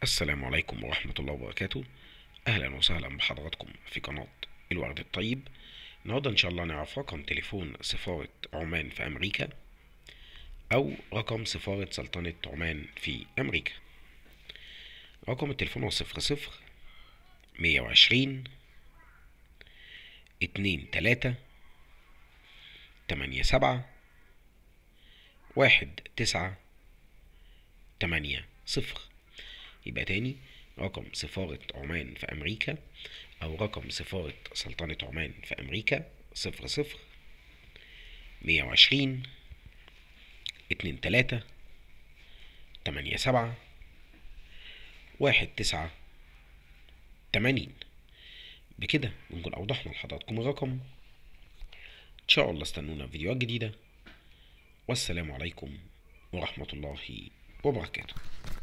السلام عليكم ورحمة الله وبركاته. أهلا وسهلا بحضراتكم في قناة الورد الطيب. النهاردة إن شاء الله نعرف رقم تليفون سفارة عمان في أمريكا أو رقم سفارة سلطنة عمان في أمريكا. رقم التليفون هو 00 120 23 87 1980. يبقى تاني، رقم سفارة عمان في أمريكا أو رقم سفارة سلطنة عمان في أمريكا 00 120 23 87 1980. بكده بنكون أوضحنا لحضراتكم الرقم. إن شاء الله استنونا في فيديوهات جديدة، والسلام عليكم ورحمة الله وبركاته.